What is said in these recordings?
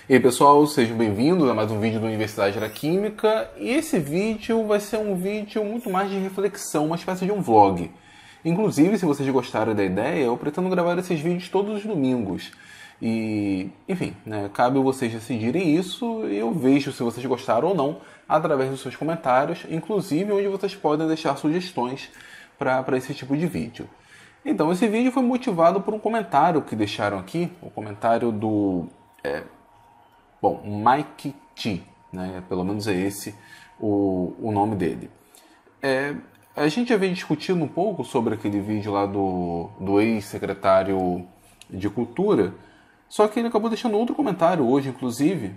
E aí pessoal, sejam bem-vindos a mais um vídeo da Universidade da Química. E esse vídeo vai ser um vídeo muito mais de reflexão, uma espécie de um vlog. Inclusive, se vocês gostaram da ideia, eu pretendo gravar esses vídeos todos os domingos. E, enfim, cabe vocês decidirem isso e eu vejo se vocês gostaram ou não através dos seus comentários, inclusive onde vocês podem deixar sugestões para esse tipo de vídeo. Então, esse vídeo foi motivado por um comentário que deixaram aqui, o comentário do... Mike T, pelo menos é esse o nome dele. A gente já vem discutindo um pouco sobre aquele vídeo lá do ex-secretário de Cultura, só que ele acabou deixando outro comentário hoje, inclusive,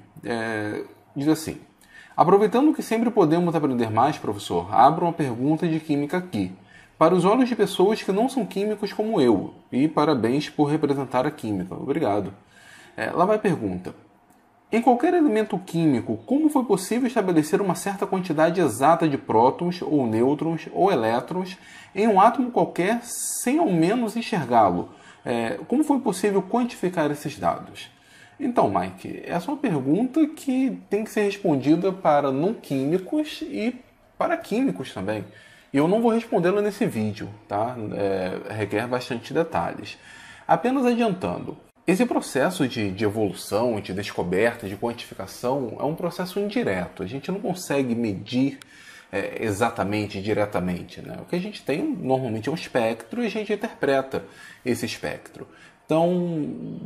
diz assim: aproveitando que sempre podemos aprender mais, professor, abro uma pergunta de química aqui, para os olhos de pessoas que não são químicos como eu, e parabéns por representar a química. Obrigado. Lá vai a pergunta. Em qualquer elemento químico, como foi possível estabelecer uma certa quantidade exata de prótons, ou nêutrons, ou elétrons em um átomo qualquer sem ao menos enxergá-lo? Como foi possível quantificar esses dados? Então, Mike, essa é uma pergunta que tem que ser respondida para não químicos e para químicos também. E eu não vou respondê-la nesse vídeo, tá? Requer bastante detalhes. Apenas adiantando. Esse processo de evolução, de descoberta, de quantificação é um processo indireto. A gente não consegue medir exatamente, diretamente. O que a gente tem normalmente é um espectro e a gente interpreta esse espectro. Então,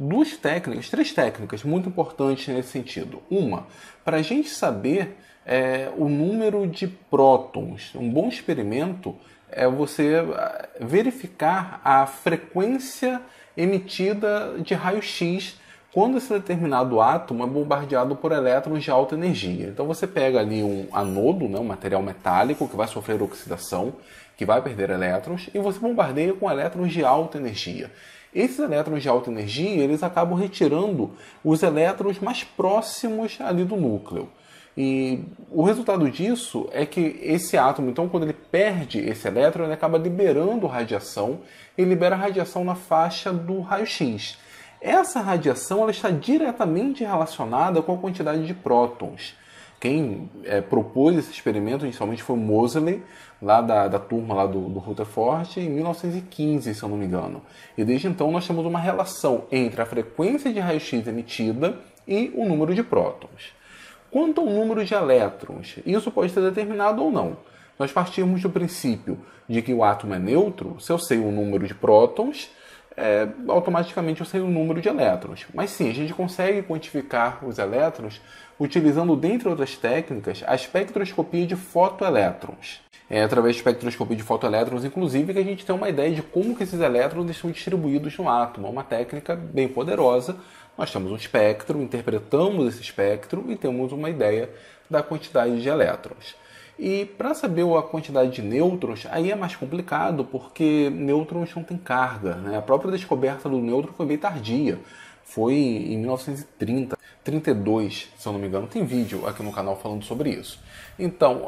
três técnicas muito importantes nesse sentido. Uma, para a gente saber o número de prótons. Um bom experimento é você verificar a frequência emitida de raio-x quando esse determinado átomo é bombardeado por elétrons de alta energia. Então você pega ali um anodo, um material metálico que vai sofrer oxidação, que vai perder elétrons, e você bombardeia com elétrons de alta energia. Esses elétrons de alta energia, eles acabam retirando os elétrons mais próximos ali do núcleo. E o resultado disso é que esse átomo, então, quando ele perde esse elétron, ele acaba liberando radiação e libera radiação na faixa do raio-x. Essa radiação ela está diretamente relacionada com a quantidade de prótons. Quem propôs esse experimento inicialmente foi o Moseley, lá da turma lá do Rutherford, em 1915, se eu não me engano. E desde então nós temos uma relação entre a frequência de raio-x emitida e o número de prótons. Quanto ao número de elétrons, isso pode ser determinado ou não. Nós partimos do princípio de que o átomo é neutro. Se eu sei o número de prótons, automaticamente eu sei o número de elétrons. Mas sim, a gente consegue quantificar os elétrons utilizando, dentre outras técnicas, a espectroscopia de fotoelétrons. É através da espectroscopia de fotoelétrons, inclusive, que a gente tem uma ideia de como que esses elétrons estão distribuídos no átomo. É uma técnica bem poderosa. Nós temos um espectro, interpretamos esse espectro e temos uma ideia da quantidade de elétrons. E para saber a quantidade de nêutrons, aí é mais complicado, porque nêutrons não têm carga. A própria descoberta do nêutron foi bem tardia. Foi em 1930, 32, se eu não me engano. Tem vídeo aqui no canal falando sobre isso. Então,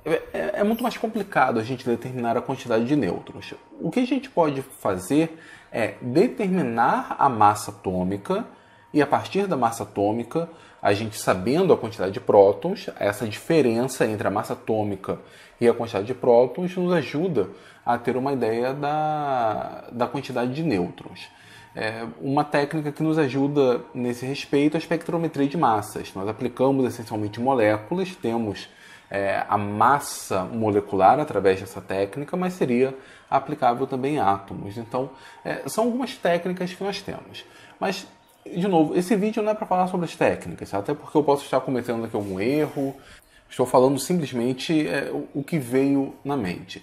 é muito mais complicado a gente determinar a quantidade de nêutrons. O que a gente pode fazer é determinar a massa atômica, e a partir da massa atômica, a gente sabendo a quantidade de prótons, essa diferença entre a massa atômica e a quantidade de prótons nos ajuda a ter uma ideia da quantidade de nêutrons. Uma técnica que nos ajuda nesse respeito é a espectrometria de massas. Nós aplicamos essencialmente moléculas, temos a massa molecular através dessa técnica, mas seria aplicável também em átomos. Então, são algumas técnicas que nós temos. Mas, de novo, esse vídeo não é para falar sobre as técnicas, até porque eu posso estar cometendo aqui algum erro. Estou falando simplesmente o que veio na mente.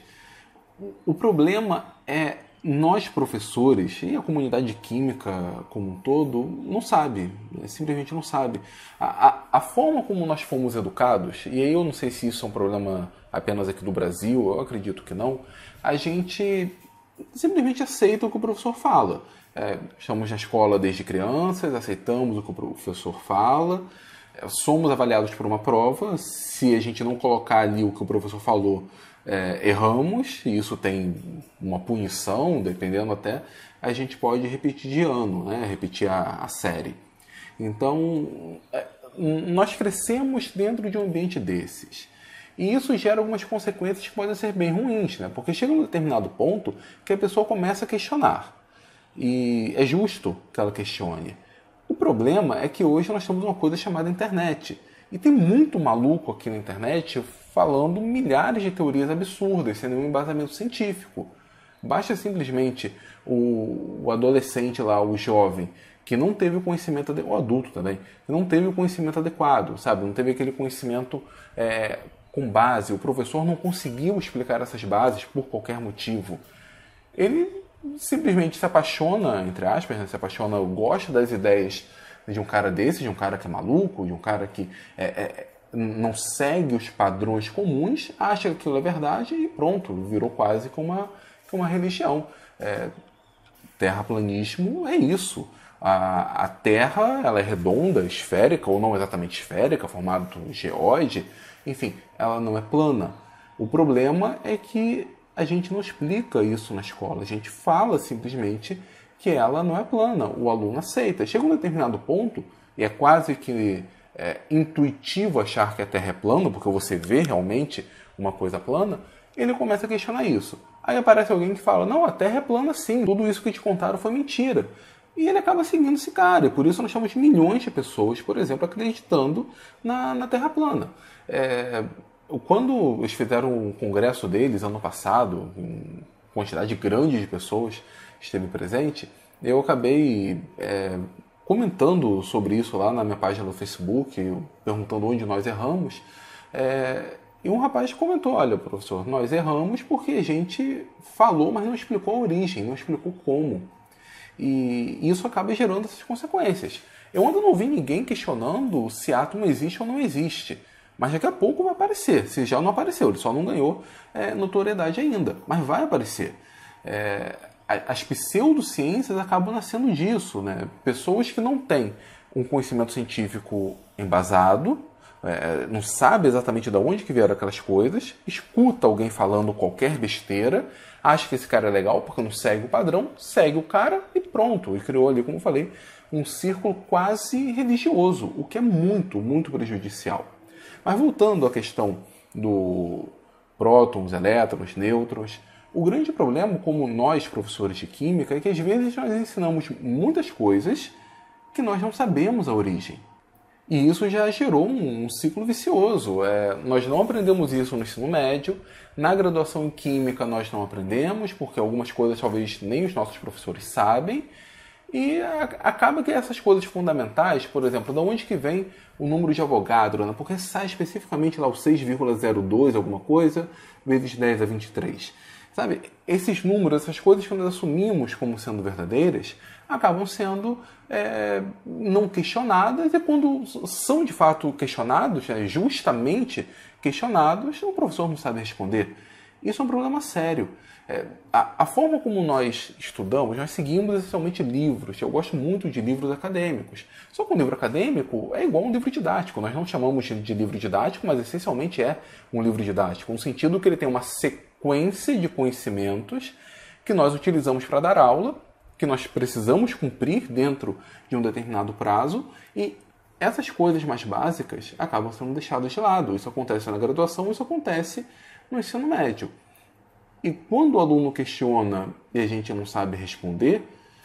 O problema é nós, professores, e a comunidade de química como um todo, não sabe, simplesmente não sabe. A forma como nós fomos educados, e aí eu não sei se isso é um problema apenas aqui do Brasil, eu acredito que não, a gente simplesmente aceita o que o professor fala. Estamos na escola desde crianças, aceitamos o que o professor fala, somos avaliados por uma prova. Se a gente não colocar ali o que o professor falou, erramos, e isso tem uma punição, dependendo até, a gente pode repetir de ano, repetir a série. Então, nós crescemos dentro de um ambiente desses. E isso gera algumas consequências que podem ser bem ruins, né? Porque chega um determinado ponto que a pessoa começa a questionar. E é justo que ela questione. O problema é que hoje nós temos uma coisa chamada internet. E tem muito maluco aqui na internet falando milhares de teorias absurdas, sem nenhum embasamento científico. Basta simplesmente o adolescente lá, o jovem, que não teve o conhecimento, o adulto também, que não teve o conhecimento adequado, sabe? Não teve aquele conhecimento com base, o professor não conseguiu explicar essas bases por qualquer motivo. Ele simplesmente se apaixona, entre aspas, né? Se apaixona, gosta das ideias de um cara desse, de um cara que é maluco, de um cara que não segue os padrões comuns, acha que aquilo é verdade e pronto, virou quase que uma religião. Terraplanismo é isso. A Terra ela é redonda, esférica, ou não exatamente esférica, formada por geóide, enfim, ela não é plana. O problema é que a gente não explica isso na escola, a gente fala simplesmente que ela não é plana, o aluno aceita. Chega um determinado ponto, e é quase que intuitivo achar que a Terra é plana, porque você vê realmente uma coisa plana, ele começa a questionar isso. Aí aparece alguém que fala, não, a Terra é plana sim, tudo isso que te contaram foi mentira. E ele acaba seguindo esse cara, e por isso nós temos milhões de pessoas, por exemplo, acreditando na Terra plana. Quando eles fizeram um congresso deles ano passado, em quantidade grande de pessoas esteve presente, eu acabei comentando sobre isso lá na minha página do Facebook, perguntando onde nós erramos. E um rapaz comentou, olha, professor, nós erramos porque a gente falou, mas não explicou a origem, não explicou como. E isso acaba gerando essas consequências. Eu ainda não vi ninguém questionando se átomo existe ou não existe. Mas daqui a pouco vai aparecer. Se já não apareceu, ele só não ganhou notoriedade ainda. Mas vai aparecer. As pseudociências acabam nascendo disso, né? Pessoas que não têm um conhecimento científico embasado, não sabe exatamente de onde que vieram aquelas coisas, escuta alguém falando qualquer besteira, acha que esse cara é legal porque não segue o padrão, segue o cara e pronto. E criou ali, como eu falei, um círculo quase religioso, o que é muito, muito prejudicial. Mas voltando à questão do prótons, elétrons, nêutrons, o grande problema, como nós, professores de química, é que às vezes nós ensinamos muitas coisas que nós não sabemos a origem. E isso já gerou um ciclo vicioso. Nós não aprendemos isso no ensino médio, na graduação em Química nós não aprendemos, porque algumas coisas talvez nem os nossos professores sabem, e acaba que essas coisas fundamentais, por exemplo, de onde que vem o número de Avogadro, né? Porque sai especificamente lá o 6,02 alguma coisa, vezes 10 a 23. Sabe, esses números, essas coisas que nós assumimos como sendo verdadeiras, acabam sendo não questionadas, e quando são de fato questionados, justamente questionados, o professor não sabe responder. Isso é um problema sério. A forma como nós estudamos, nós seguimos essencialmente livros. Eu gosto muito de livros acadêmicos. Só que um livro acadêmico é igual a um livro didático. Nós não chamamos de livro didático, mas essencialmente é um livro didático, no sentido que ele tem uma sequência de conhecimentos que nós utilizamos para dar aula, que nós precisamos cumprir dentro de um determinado prazo, e essas coisas mais básicas acabam sendo deixadas de lado. Isso acontece na graduação, isso acontece no ensino médio. E quando o aluno questiona e a gente não sabe responder,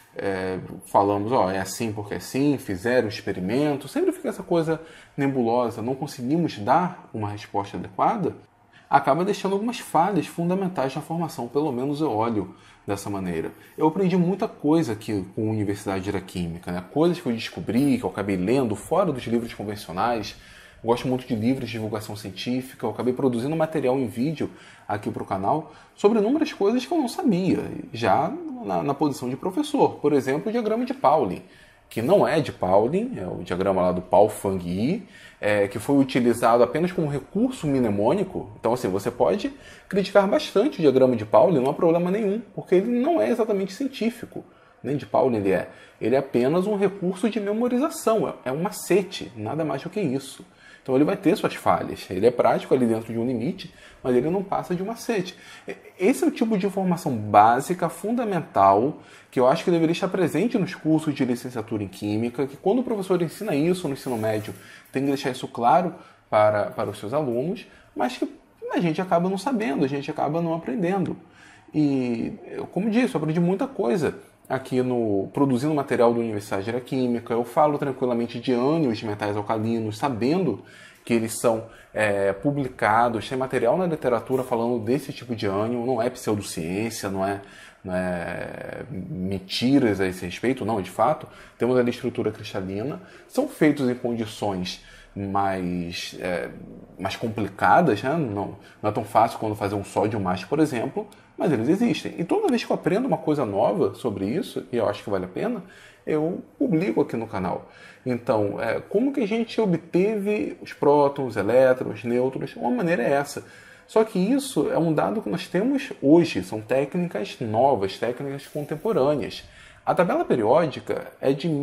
falamos, é assim porque é assim, fizeram o experimento, sempre fica essa coisa nebulosa, não conseguimos dar uma resposta adequada, acaba deixando algumas falhas fundamentais na formação, pelo menos eu olho dessa maneira. Eu aprendi muita coisa aqui com a Universidade da Química, né? Coisas que eu descobri, que eu acabei lendo fora dos livros convencionais. Gosto muito de livros de divulgação científica, eu acabei produzindo material em vídeo aqui para o canal sobre inúmeras coisas que eu não sabia, já na posição de professor. Por exemplo, o diagrama de Pauling, que não é de Pauling, é o diagrama lá do Paul Fang Yi, que foi utilizado apenas como recurso mnemônico. Então, assim, você pode criticar bastante o diagrama de Pauling, não há problema nenhum, porque ele não é exatamente científico. Nem de Pauling ele é apenas um recurso de memorização, é um macete, nada mais do que isso. Então ele vai ter suas falhas. Ele é prático ali dentro de um limite, mas ele não passa de um macete. Esse é o tipo de informação básica, fundamental, que eu acho que deveria estar presente nos cursos de licenciatura em Química, que quando o professor ensina isso no ensino médio, tem que deixar isso claro para os seus alunos, mas que a gente acaba não sabendo, a gente acaba não aprendendo. E, como disse, eu aprendi muita coisa aqui produzindo material da Universidade da Química. Eu falo tranquilamente de ânions de metais alcalinos, sabendo que eles são publicados, tem material na literatura falando desse tipo de ânion, não é pseudociência, não é mentiras a esse respeito, não, de fato, temos ali estrutura cristalina, são feitos em condições mais complicadas, né? Não é tão fácil quando fazer um sódio mate, por exemplo, mas eles existem. E toda vez que eu aprendo uma coisa nova sobre isso, e eu acho que vale a pena, eu publico aqui no canal. Então, como que a gente obteve os prótons, elétrons, nêutrons? Uma maneira é essa. Só que isso é um dado que nós temos hoje, são técnicas novas, técnicas contemporâneas. A tabela periódica é de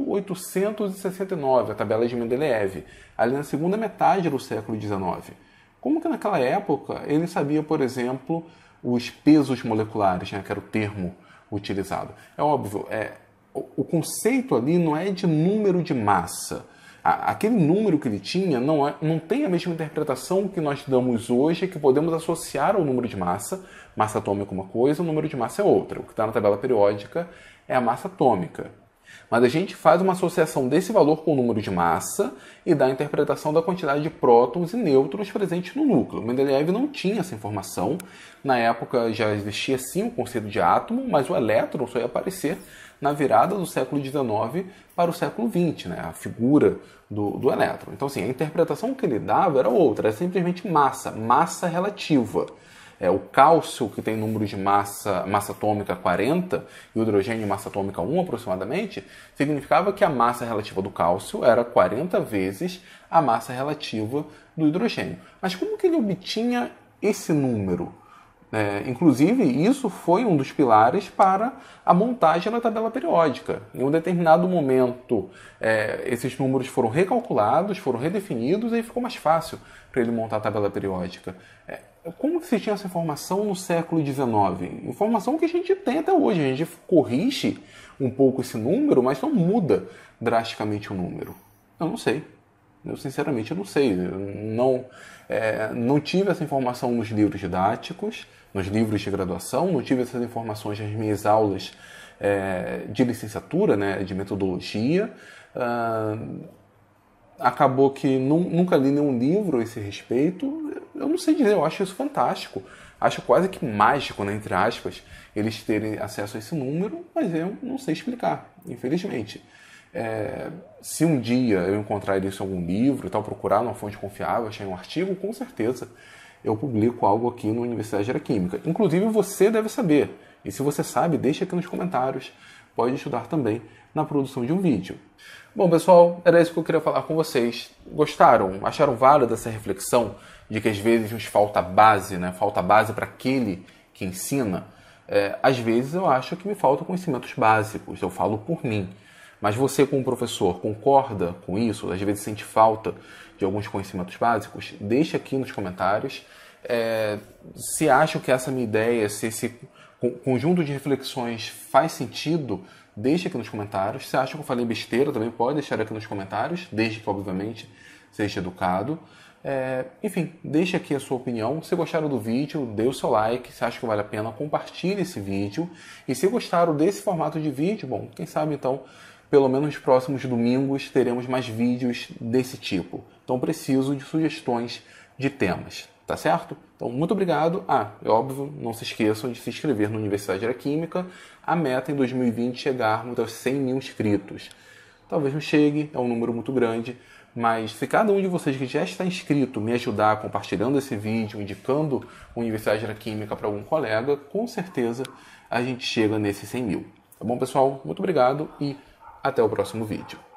1869, a tabela de Mendeleev, ali na segunda metade do século XIX. Como que naquela época ele sabia, por exemplo, os pesos moleculares, né, que era o termo utilizado? É óbvio, o conceito ali não é de número de massa. Aquele número que ele tinha não tem a mesma interpretação que nós damos hoje, que podemos associar ao número de massa. Massa atômica é uma coisa, o número de massa é outra. O que está na tabela periódica é a massa atômica. Mas a gente faz uma associação desse valor com o número de massa e dá a interpretação da quantidade de prótons e nêutrons presentes no núcleo. Mendeleev não tinha essa informação. Na época já existia sim o conceito de átomo, mas o elétron só ia aparecer na virada do século XIX para o século XX, né? A figura do elétron. Então, assim, a interpretação que ele dava era outra, era simplesmente massa relativa. O cálcio, que tem número de massa atômica 40, e o hidrogênio massa atômica 1 aproximadamente, significava que a massa relativa do cálcio era 40 vezes a massa relativa do hidrogênio. Mas como que ele obtinha esse número? Inclusive, isso foi um dos pilares para a montagem da tabela periódica. Em um determinado momento, esses números foram recalculados, foram redefinidos, e aí ficou mais fácil para ele montar a tabela periódica. Como que se tinha essa informação no século XIX? Informação que a gente tem até hoje. A gente corrige um pouco esse número, mas não muda drasticamente o número. Eu não sei. Eu sinceramente não sei. Eu não tive essa informação nos livros didáticos, nos livros de graduação, não tive essas informações nas minhas aulas de licenciatura, né, de metodologia. Acabou que nunca li nenhum livro a esse respeito. Eu não sei dizer, eu acho isso fantástico. Acho quase que mágico, né, entre aspas, eles terem acesso a esse número, mas eu não sei explicar, infelizmente. Se um dia eu encontrar isso em algum livro e tal, procurar numa fonte confiável, achar um artigo, com certeza eu publico algo aqui na Universidade da Química. Inclusive você deve saber. E se você sabe, deixa aqui nos comentários. Pode estudar também na produção de um vídeo. Bom, pessoal, era isso que eu queria falar com vocês. Gostaram? Acharam válida essa reflexão de que às vezes nos falta base, né? Falta base para aquele que ensina? Às vezes eu acho que me faltam conhecimentos básicos, eu falo por mim. Mas você, como professor, concorda com isso? Às vezes sente falta de alguns conhecimentos básicos? Deixa aqui nos comentários. Se acham que essa minha ideia, se esse conjunto de reflexões faz sentido, deixa aqui nos comentários. Se acha que eu falei besteira, também pode deixar aqui nos comentários, desde que, obviamente, seja educado. Enfim, deixa aqui a sua opinião. Se gostaram do vídeo, dê o seu like. Se acha que vale a pena, compartilhe esse vídeo. E se gostaram desse formato de vídeo, bom, quem sabe então, pelo menos nos próximos domingos, teremos mais vídeos desse tipo. Então preciso de sugestões de temas, tá certo? Então, muito obrigado. É óbvio, não se esqueçam de se inscrever na Universidade da Química. A meta em 2020 é chegarmos aos 100 mil inscritos. Talvez não chegue, é um número muito grande, mas se cada um de vocês que já está inscrito me ajudar compartilhando esse vídeo, indicando a Universidade da Química para algum colega, com certeza a gente chega nesses 100 mil. Tá bom, pessoal? Muito obrigado e até o próximo vídeo.